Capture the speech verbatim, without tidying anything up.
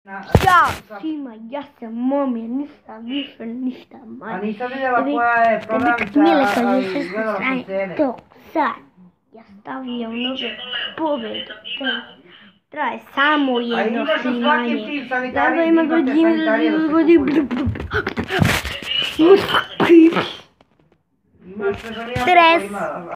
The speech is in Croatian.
Ćao svima, ja sam Momir, nisam više ništa manje. A nisam vidjela koja je prodavnica, ali gledala sam cene. Dok sad ja stavljam nove pobjede, traje samo jedno snimanje. Zato ima godine, godine, Imaš sve zanimljivo imala.